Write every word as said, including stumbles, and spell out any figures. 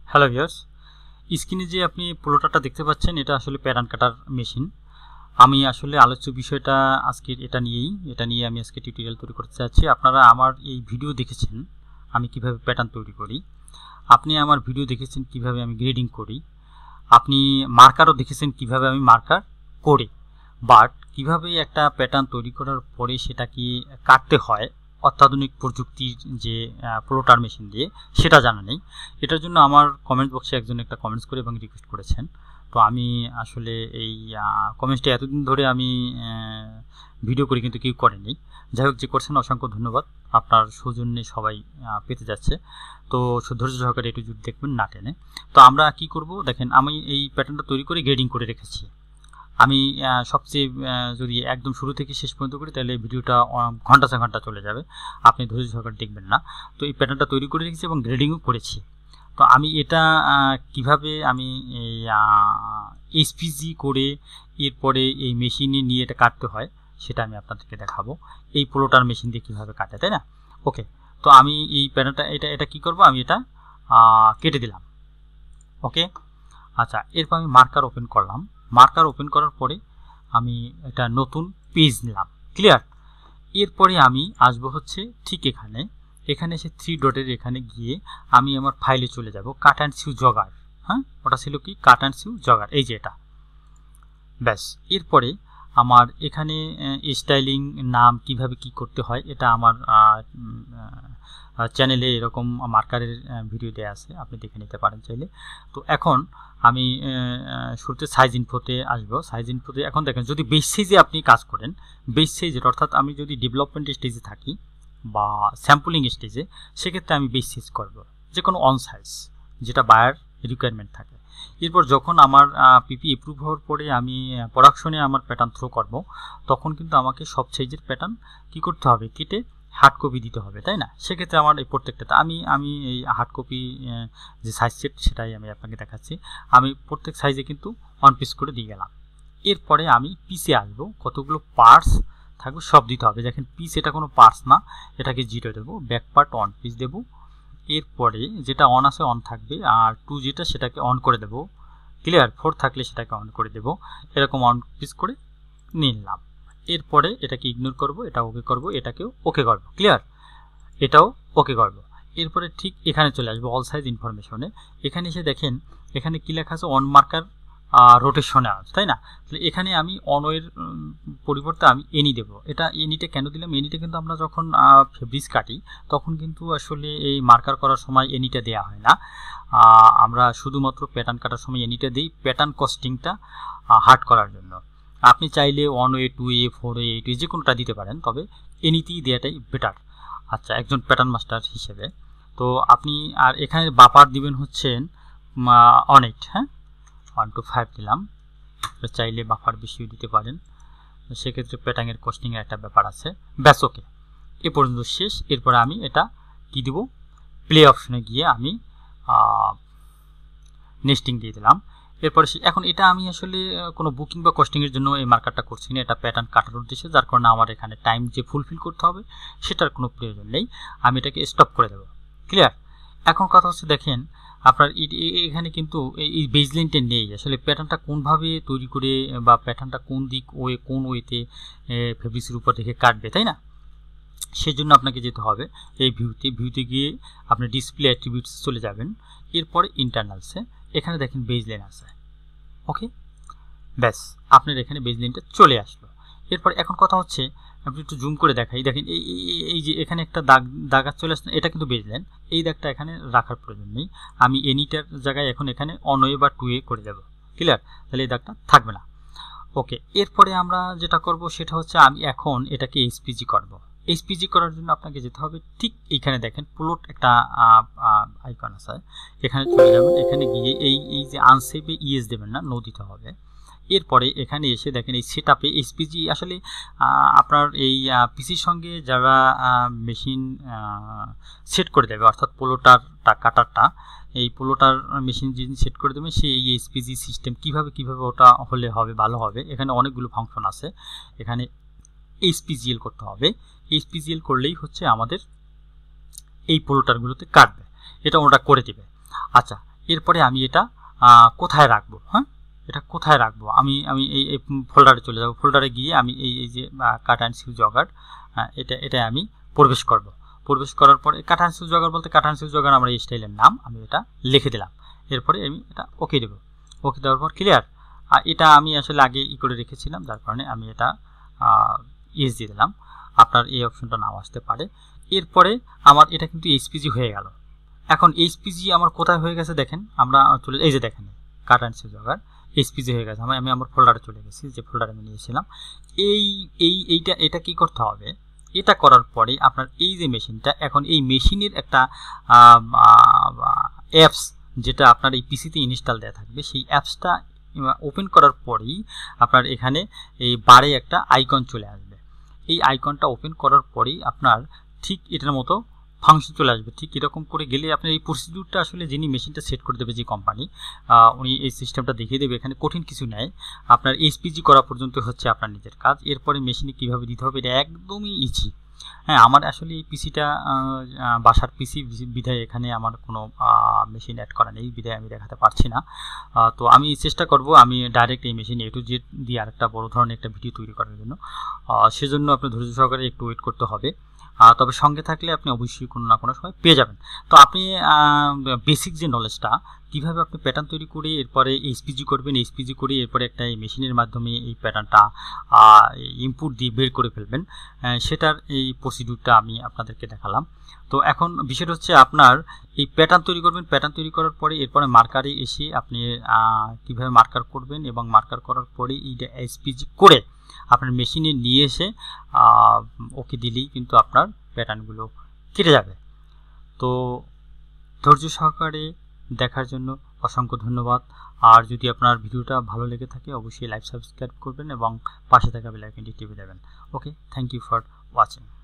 Hello viewers, স্ক্রিনে যে আপনি প্লোটারটা দেখতে পাচ্ছেন এটা আসলে প্যাটার্ন কাটার মেশিন। আমি আসলে আলোচ্য বিষয়টা আজকে এটা নিয়েই এটা নিয়ে আমি আজকে টিউটোরিয়াল তৈরি করতে চাচ্ছি। আপনারা আমার এই ভিডিও দেখেছেন আমি কিভাবে প্যাটার্ন তৈরি করি, আপনি আমার ভিডিও দেখেছেন কিভাবে আমি গ্রেডিং করি, আপনি মার্কারও দেখেছেন কিভাবে আমি মার্কার করি, বাট কিভাবে একটা প্যাটার্ন তৈরি করার পরে সেটা কি কাটতে হয় অত্যাধুনিক প্রযুক্তির যে প্লোটার মেশিন দিয়ে সেটা জানা নেই। এটার জন্য আমার কমেন্ট বক্সে একজন একটা কমেন্টস করে এবং রিকোয়েস্ট করেছেন। তো আমি আসলে এই কমেন্টসটা এতদিন ধরে আমি ভিডিও করি কিন্তু কেউ করেনি। যাই হোক, যে করছেন অসংখ্য ধন্যবাদ, আপনার সৌজন্যে সবাই পেতে যাচ্ছে। তো ধৈর্য সহকারে একটু যদি দেখবেন না টেনে। তো আমরা কি করব দেখেন, আমি এই প্যাটার্নটা তৈরি করে গ্রেডিং করে রেখেছি। আমি সবচেয়ে যদি একদম শুরু থেকে শেষ পর্যন্ত করি তাহলে ভিডিওটা ঘন্টা ছয় ঘন্টা চলে যাবে, আপনি ধৈর্য সহকারে দেখবেন না। তো এই প্যাটার্নটা তৈরি করে রেখেছি এবং গ্রেডিংও করেছি। তো আমি এটা কিভাবে আমি এই এসপিজি করে এরপরে এই মেশিনে নিয়ে এটা কাটতে হয় সেটা আমি আপনাদেরকে দেখাবো। এই প্লোটার মেশিন দিয়ে কীভাবে কাটে, তাই না? ওকে, তো আমি এই প্যাটার্নটা এটা এটা কী করবো, আমি এটা কেটে দিলাম। ওকে, আচ্ছা, এরপর আমি মার্কার ওপেন করলাম। মার্কার ওপেন করার পরে আমি একটা নতুন পেজ নিলাম। ক্লিয়ার? এরপরে আমি আসবো হচ্ছে ঠিক এখানে এখানে এসে থ্রি ডটের এখানে গিয়ে আমি আমার ফাইলে চলে যাব, কাট অ্যান্ড সিউ জগার। হ্যাঁ, ওটা ছিল কি কাট অ্যান্ড সিউ জগার, এই যে এটা। ব্যাস, এরপরে আমার এখানে স্টাইলিং নাম কিভাবে কি করতে হয় এটা আমার চ্যানেলে এরকম মার্কারের ভিডিও দেওয়া আছে, আপনি দেখে নিতে পারেন চাইলে। তো এখন আমি শুরুতে সাইজ ইনফোতে আসবো। সাইজ ইনফোতে এখন দেখেন, যদি বেস সাইজে আপনি কাজ করেন, বেস সাইজের অর্থাৎ আমি যদি ডেভেলপমেন্ট স্টেজে থাকি বা স্যাম্পলিং স্টেজে, সেক্ষেত্রে আমি বেস সাইজ করবো যে কোনো অন সাইজ যেটা বায়ার রিকোয়ারমেন্ট থাকে। এরপর যখন আমার পিপি এপ্রুভ হওয়ার পরে আমি প্রোডাকশনে আমার প্যাটার্ন থ্রো করব, তখন কিন্তু আমাকে সব সাইজের প্যাটার্ন কি করতে হবে, কেটে হার্ড কপি দিতে হবে, তাই না? সেক্ষেত্রে আমার এই প্রত্যেকটাতে আমি আমি এই হার্ড কপি যে সাইজ সেট সেটাই আমি আপনাকে দেখাচ্ছি। আমি প্রত্যেক সাইজে কিন্তু ওয়ান পিস করে দিয়ে গেলাম। এরপরে আমি পিসে আসবো, কতগুলো পার্টস থাকবে সব দিতে হবে। দেখেন পিস এটা কোনো পার্টস না, এটাকে জিরো দেবো। ব্যাক পার্ট ওয়ান পিস দেবো। এরপরে যেটা অন আছে অন থাকবে, আর টু যেটা সেটাকে অন করে দেবো। ক্লিয়ার? ফোর থাকলে সেটাকে অন করে দেবো। এরকম অন পিস করে নিলাম। এরপরে এটাকে ইগনোর করব, এটা ওকে করব, এটাকেও ওকে করব। ক্লিয়ার? এটাও ওকে করব। এরপরে ঠিক এখানে চলে আসবো অল সাইজ ইনফরমেশনে। এখানে এসে দেখেন এখানে কি লেখা আছে, অন মার্কার রোটেশনে আছে, তাই না? তাহলে এখানে আমি অনওয়ের পরিবর্তে আমি এনি দেবো। এটা এনিটা কেন দিলাম, এনিটা কিন্তু আমরা যখন ফেব্রিক্স কাটি তখন কিন্তু আসলে এই মার্কার করার সময় এনিটা দেওয়া হয় না, আমরা শুধুমাত্র প্যাটার্ন কাটার সময় এনিটা দিই, প্যাটার্ন কস্টিংটা হার্ড করার জন্য। আপনি চাইলে one way two way four way eight way যে কোনোটা দিতে পারেন, তবে এনিতেই দেওয়াটাই বেটার। আচ্ছা, একজন প্যাটার্ন মাস্টার হিসেবে। তো আপনি আর এখানে বাপার দিবেন হচ্ছেন অন এইট, হ্যাঁ ওয়ান টু ফাইভ দিলাম। চাইলে বাফার বেশিও দিতে পারেন, সেক্ষেত্রে প্যাটার্নের কস্টিংয়ের একটা ব্যাপার আছে। ব্যাস, ওকে, এ পর্যন্ত শেষ। এরপরে আমি এটা কি দিব, প্লে অপশনে গিয়ে আমি নেস্টিং দিয়ে দিলাম। এরপরে এখন এটা আমি আসলে কোনো বুকিং বা কস্টিংয়ের জন্য এই মার্কারটা করছি না, এটা প্যাটার্ন কাটার উদ্দেশ্যে, যার কারণে আমার এখানে টাইম যে ফুলফিল করতে হবে সেটার কোনো প্রয়োজন নেই, আমি এটাকে স্টপ করে দেবো। ক্লিয়ার? এখন কথা হচ্ছে দেখেন আপনার এখানে কিন্তু এই বেজলাইনটা নেই, আসলে প্যাটার্নটা কোনভাবে তৈরি করে বা প্যাটার্নটা কোন দিক ওয়ে কোন ওয়েতে ফেব্রিক্সের উপর রেখে কাটবে, তাই না? সেজন্য আপনাকে যেতে হবে এই ভিউতে। ভিউতে গিয়ে আপনি ডিসপ্লে অ্যাট্রিবিউটস চলে যাবেন। এরপরে ইন্টারনালসে এখানে দেখেন বেজলাইন আছে। ওকে, ব্যাস, আপনার এখানে বেজলাইনটা চলে আসলো। এরপর এখন কথা হচ্ছে আপনি একটু জুম করে দেখাই, দেখেন এই এই যে এখানে একটা দাগ দাগা চলে আসছে, এটা কিন্তু বেজলাইন। এই দাগটা এখানে রাখার প্রয়োজন নেই, আমি এনিটার জায়গায় এখন এখানে অন ওয়ে বা টু এ করে দেবো। ক্লিয়ার? তাহলে এই দাগটা থাকবে না। ওকে, এরপরে আমরা যেটা করব সেটা হচ্ছে আমি এখন এটাকে এইচপিজি করব। এইচপিজি করার জন্য আপনাকে যেতে হবে ঠিক এইখানে দেখেন প্লট একটা আইকন আছে, এখানে চলে যাবেন। এখানে গিয়ে এই এই যে আনসেভে ইএস দেবেন না, নো দিতে হবে। এরপরে এখানে এসে দেখেন এই সেট আপে এইচপিজি আসলে আপনার এই পিসির সঙ্গে যারা মেশিন সেট করে দেবে, অর্থাৎ প্লোটারটা কাটারটা এই প্লোটার মেশিন যিনি সেট করে দেবেন সেই এই এইচপিজি সিস্টেম কীভাবে কীভাবে ওটা হলে হবে ভালো হবে। এখানে অনেকগুলো ফাংশন আছে, এখানে এইচপিজিএল করতে হবে। এইচপিজিএল করলেই হচ্ছে আমাদের এই প্লোটারগুলোতে কাটবে, এটা ওটা করে দেবে। আচ্ছা, এরপরে আমি এটা কোথায় রাখবো, হ্যাঁ এটা কোথায় রাখবো, আমি আমি এই এই ফোল্ডারে চলে যাব। ফোল্ডারে গিয়ে আমি এই এই যে কাট অ্যান্ড সিউ জগার, এটা এটা আমি প্রবেশ করব। প্রবেশ করার পরে কাট অ্যান্ড সিউ জগার বলতে কাট অ্যান্ড সিউ জগার আমার এই স্টাইলের নাম, আমি এটা লিখে দিলাম। এরপরে আমি এটা ওকে দেবো। ওকে দেওয়ার পর ক্লিয়ার। আর এটা আমি আসলে আগে ই করে রেখেছিলাম, যার কারণে আমি এটা ইয়েস দিয়ে দিলাম। আপনার এই অপশনটা নাও আসতে পারে। এরপরে আমার এটা কিন্তু এইচপিজি হয়ে গেল। এখন এইচপিজি আমার কোথায় হয়ে গেছে দেখেন, আমরা চলে এই যে দেখেন cut and sew jogger HPG হয়ে গেছে। আমি আমি আমার ফোল্ডারে চলে গেছি, যে ফোল্ডারে আমি নিয়েছিলাম। এই এই এইটা এটা কি করতে হবে, এটা করার পরে আপনার এই যে মেশিনটা, এখন এই মেশিনের একটা অ্যাপস যেটা আপনার এই পিসিতে ইনস্টল দেওয়া থাকবে, সেই অ্যাপসটা ওপেন করার পরেই আপনার এখানে এই বারে একটা আইকন চলে আসবে। এই আইকনটা ওপেন করার পরেই আপনার ঠিক এটার মতো ফাংশন চলে আসবে। ঠিক এরকম করে গেলে আপনার এই প্রসিডিউরটা আসলে যিনি মেশিনটা সেট করে দেবে, যে কোম্পানি, উনি এই সিস্টেমটা দেখিয়ে দেবে। এখানে কঠিন কিছু নেই, আপনার এইচপিজি করা পর্যন্ত হচ্ছে আপনার নিজের কাজ। এরপরে মেশিনে কীভাবে দিতে হবে এটা একদমই ইজি। হ্যাঁ, আমার আসলে এই পিসিটা বাসার পিসি বিধায় এখানে আমার কোনো মেশিন অ্যাড করা নেই, বিধায় আমি দেখাতে পারছি না। তো আমি চেষ্টা করব আমি ডাইরেক্ট এই মেশিন এ টু জেড দিয়ে আরেকটা বড় ধরনের একটা ভিডিও তৈরি করার জন্য। সেজন্য আপনার ধৈর্য সহকারে একটু ওয়েট করতে হবে। তবে সঙ্গে থাকলে আপনি অবশ্যই কোনো না কোনো সময় পেয়ে যাবেন। তো আপনি বেসিক যে নলেজটা, কীভাবে আপনি প্যাটার্ন তৈরি করে এরপরে এইচপিজি করবেন, এইচপিজি করে এরপরে একটা এই মেশিনের মাধ্যমে এই প্যাটার্নটা ইনপুট দিয়ে বের করে ফেলবেন, সেটার এই প্রসিডিউরটা আমি আপনাদেরকে দেখালাম। তো এখন বিষয়টা হচ্ছে আপনার এই প্যাটার্ন তৈরি করবেন, প্যাটার্ন তৈরি করার পরে এরপরে মার্কারে এসে আপনি কীভাবে মার্কার করবেন, এবং মার্কার করার পরে এইটা এইচপিজি করে আপনার মেশিনে নিয়ে এসে ওকে দিলেই কিন্তু আপনার প্যাটার্নগুলো কেটে যাবে। তো ধৈর্য সহকারে দেখার জন্য অসংখ্য ধন্যবাদ। আর যদি আপনার ভিডিওটা ভালো লেগে থাকে অবশ্যই লাইক সাবস্ক্রাইব করবেন এবং পাশে থাকা বেল আইকনটি টিপে দেবেন। Okay, thank you for watching.